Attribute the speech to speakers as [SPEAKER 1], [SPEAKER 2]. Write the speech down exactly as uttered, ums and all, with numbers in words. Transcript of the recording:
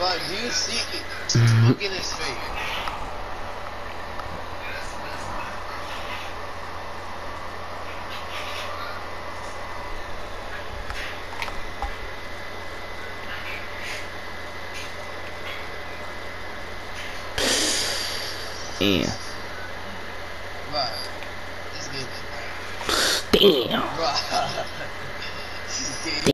[SPEAKER 1] But do you see? Look in his face.
[SPEAKER 2] Damn.
[SPEAKER 1] Bruh, this game is
[SPEAKER 2] Damn.
[SPEAKER 1] bruh. This game